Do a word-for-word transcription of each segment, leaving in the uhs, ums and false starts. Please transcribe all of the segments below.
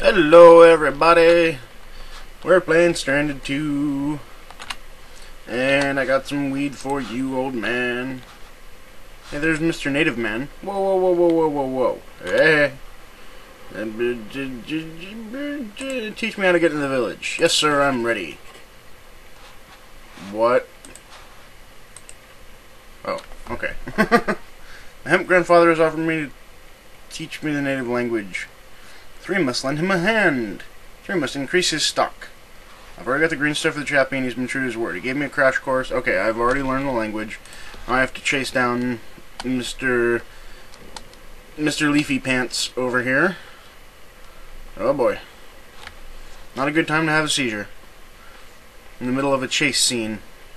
Hello everybody, we're playing Stranded two, and I got some weed for you, old man. Hey, there's Mister Native Man. Whoa, whoa, whoa, whoa, whoa, whoa, whoa. Hey. Teach me how to get in the village. Yes, sir, I'm ready. What? Oh, okay. My hemp grandfather has offered me to teach me the native language. Three must lend him a hand. Three must increase his stock. I've already got the green stuff for the chappie, and he's been true to his word. He gave me a crash course. Okay, I've already learned the language. I have to chase down Mister Mister Leafy Pants over here. Oh boy. Not a good time to have a seizure. In the middle of a chase scene.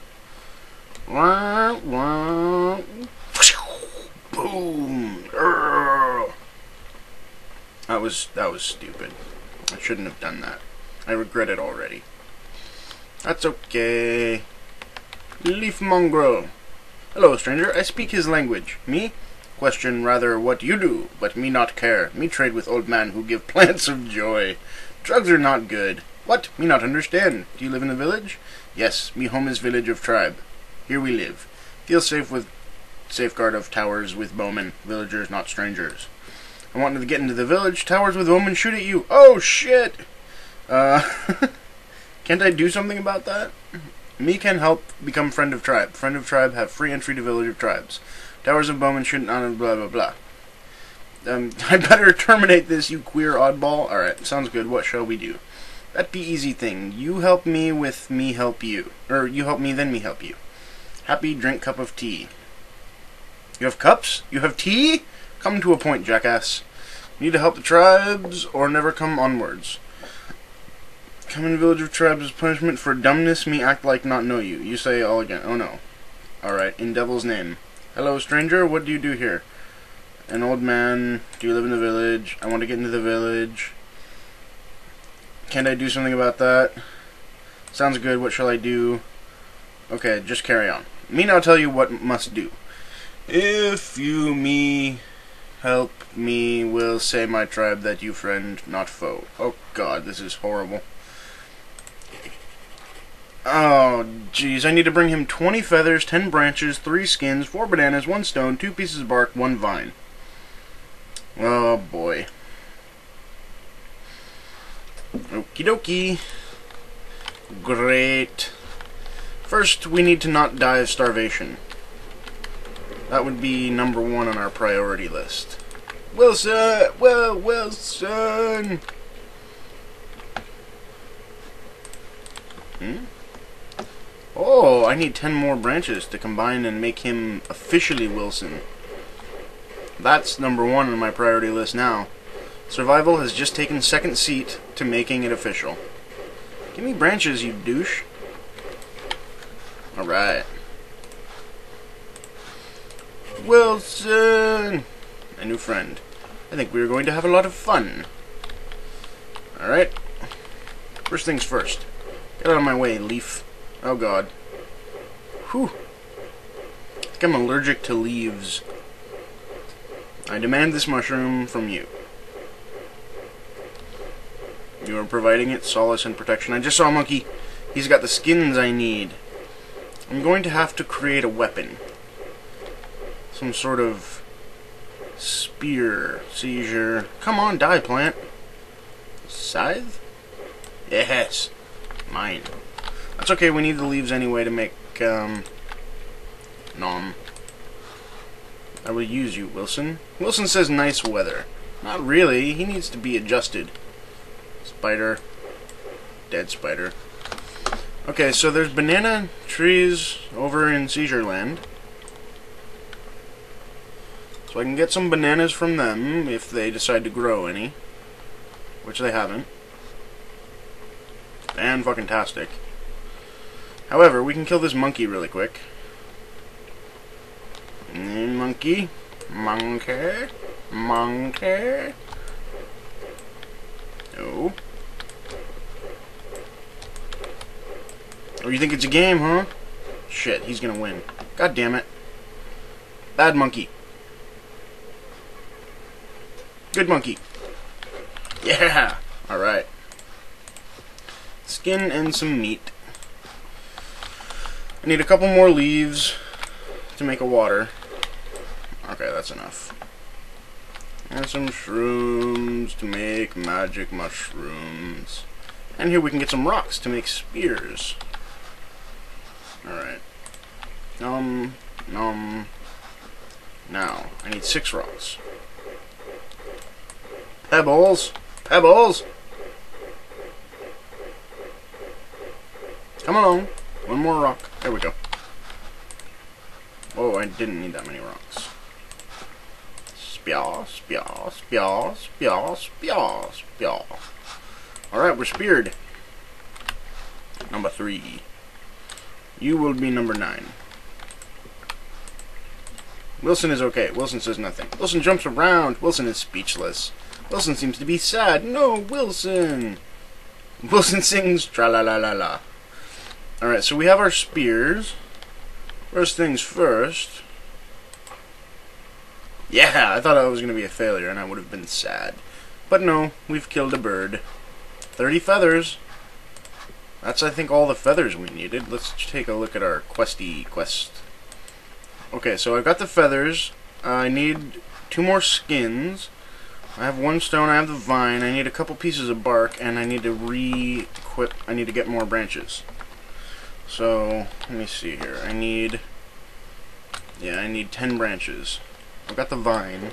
Boom! Urgh. That was that was stupid. I shouldn't have done that. I regret it already. That's okay. Leaf mongrel. Hello, stranger. I speak his language. Me? Question rather what you do, but me not care. Me trade with old man who give plants of joy. Drugs are not good. What? Me not understand. Do you live in a village? Yes, me home is village of tribe. Here we live. Feel safe with safeguard of towers with bowmen. Villagers, not strangers. I wanted to get into the village. Towers with bowmen shoot at you. Oh, shit! Uh, can't I do something about that? Me can help become friend of tribe. Friend of tribe have free entry to village of tribes. Towers of bowmen shoot on blah blah blah. Um, I'd better terminate this, you queer oddball. Alright, sounds good. What shall we do? That be easy thing. You help me with me help you. Or you help me, then me help you. Happy drink cup of tea. You have cups? You have tea? Come to a point, jackass. Need to help the tribes, or never come onwards. Come in village of tribes as punishment for dumbness, me act like not know you. You say all again. Oh no. Alright, in devil's name. Hello, stranger, what do you do here? An old man. Do you live in the village? I want to get into the village. Can't I do something about that? Sounds good, what shall I do? Okay, just carry on. Me now tell you what must do. If you me help me will say my tribe that you friend, not foe. Oh god, this is horrible. Oh jeez, I need to bring him twenty feathers, ten branches, three skins, four bananas, one stone, two pieces of bark, one vine. Oh boy. Okie dokie. Great. First, we need to not die of starvation. That would be number one on our priority list. Wilson! Well, Wilson! Hmm? Oh, I need ten more branches to combine and make him officially Wilson. That's number one on my priority list now. Survival has just taken second seat to making it official. Give me branches, you douche. Alright. Wilson! A new friend. I think we are going to have a lot of fun. Alright. First things first. Get out of my way, leaf. Oh god. Whew. I think I'm allergic to leaves. I demand this mushroom from you. You are providing it solace and protection. I just saw a monkey. He's got the skins I need. I'm going to have to create a weapon. Some sort of spear, seizure. Come on, die, plant. Scythe? Yes. Mine. That's okay, we need the leaves anyway to make, um... nom. I will use you, Wilson. Wilson says nice weather. Not really, he needs to be adjusted. Spider. Dead spider. Okay, so there's banana trees over in Seizure Land. So I can get some bananas from them if they decide to grow any. Which they haven't. And fucking tastic. However, we can kill this monkey really quick. Mm, monkey. Monkey. Monkey. No. Oh, you think it's a game, huh? Shit, he's gonna win. God damn it. Bad monkey. Good monkey. Yeah! Alright. Skin and some meat. I need a couple more leaves to make a water. Okay, that's enough. And some shrooms to make magic mushrooms. And here we can get some rocks to make spears. Alright. Um, um. Now, I need six rocks. Pebbles! Pebbles! Come along. One more rock. There we go. Oh, I didn't need that many rocks. Spyaw, spyaw, spyaw, spyaw, spyaw, spyaw. Alright, we're speared. Number three. You will be number nine. Wilson is okay. Wilson says nothing. Wilson jumps around. Wilson is speechless. Wilson seems to be sad. No, Wilson! Wilson sings tra-la-la-la-la. Alright, so we have our spears. First things first. Yeah, I thought I was going to be a failure and I would have been sad. But no, we've killed a bird. thirty feathers. That's, I think, all the feathers we needed. Let's take a look at our questy quest. Okay, so I've got the feathers. Uh, I need two more skins. I have one stone, I have the vine. I need a couple pieces of bark, and I need to re-equip. I need to get more branches. So, let me see here. I need... Yeah, I need ten branches. I've got the vine.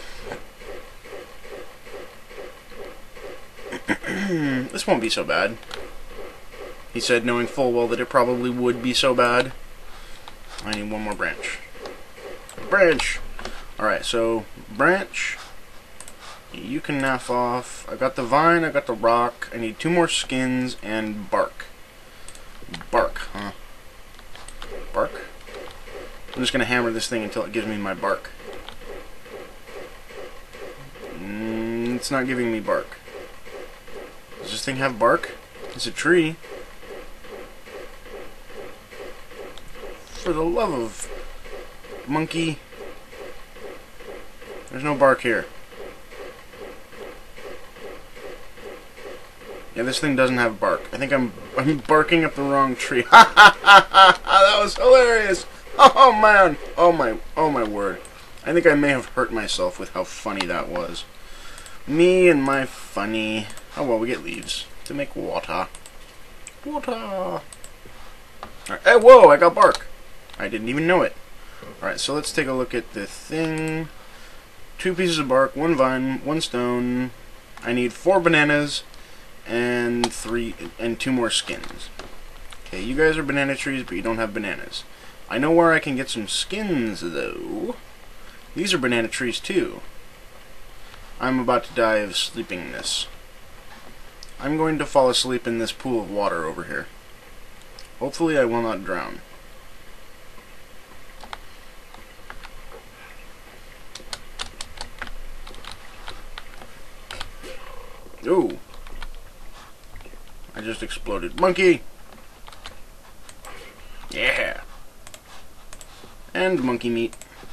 This won't be so bad. He said, knowing full well that it probably would be so bad. I need one more branch. Branch! Alright, so, branch. You can naff off. I got the vine, I got the rock. I need two more skins and bark. Bark, huh? Bark? I'm just gonna hammer this thing until it gives me my bark. Mm, it's not giving me bark. Does this thing have bark? It's a tree. For the love of monkey. There's no bark here. Yeah, this thing doesn't have bark. I think I'm I'm barking up the wrong tree. Ha ha ha ha! That was hilarious. Oh man! Oh my! Oh my word! I think I may have hurt myself with how funny that was. Me and my funny. Oh well, we get leaves to make water. Water. All right. Hey, whoa! I got bark. I didn't even know it. All right, so let's take a look at the thing. Two pieces of bark, one vine, one stone. I need four bananas. And three and two more skins. Okay, you guys are banana trees, but you don't have bananas. I know where I can get some skins, though. These are banana trees, too. I'm about to die of sleepingness. I'm going to fall asleep in this pool of water over here. Hopefully I will not drown. Ooh. I just exploded. Monkey! Yeah! And monkey meat.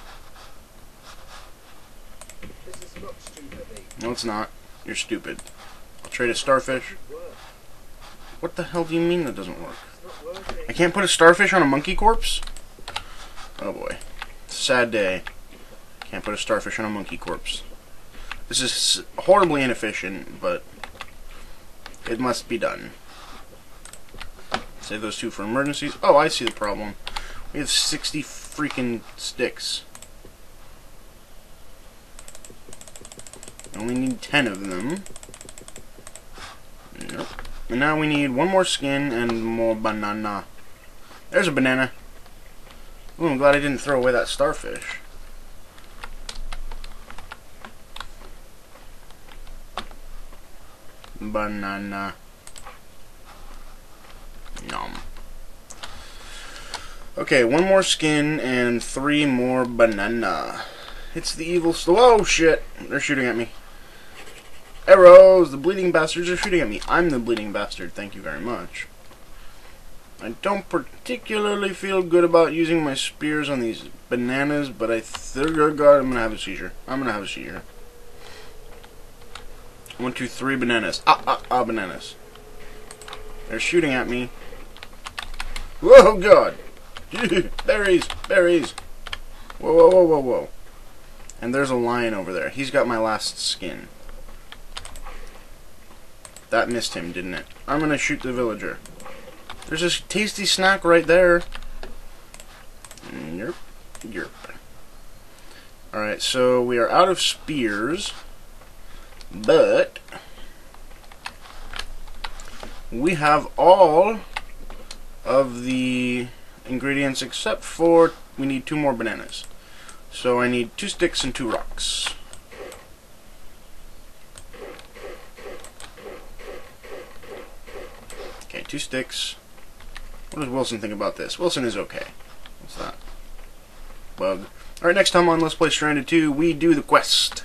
No, it's not. You're stupid. I'll trade a starfish. What the hell do you mean that doesn't work? I can't put a starfish on a monkey corpse? Oh boy. It's a sad day. Can't put a starfish on a monkey corpse. This is horribly inefficient, but it must be done. Save those two for emergencies. Oh, I see the problem. We have sixty freaking sticks. I only need ten of them. Nope. And now we need one more skin and more banana. There's a banana. Ooh, I'm glad I didn't throw away that starfish. Banana. Nom. Okay, one more skin and three more banana. It's the evil st- Whoa, shit! They're shooting at me. Arrows! The bleeding bastards are shooting at me. I'm the bleeding bastard, thank you very much. I don't particularly feel good about using my spears on these bananas, but I think, oh god, I'm gonna have a seizure. I'm gonna have a seizure. One, two, three bananas. Ah, ah, ah, bananas. They're shooting at me. Whoa, God! Berries! Berries! Whoa, whoa, whoa, whoa, whoa. And there's a lion over there. He's got my last skin. That missed him, didn't it? I'm gonna shoot the villager. There's a tasty snack right there. Yerp. Yerp. Alright, so we are out of spears. But we have all of the ingredients except for we need two more bananas. So I need two sticks and two rocks. Okay, two sticks. What does Wilson think about this? Wilson is okay. What's that? Bug. Alright, next time on Let's Play Stranded two, we do the quest.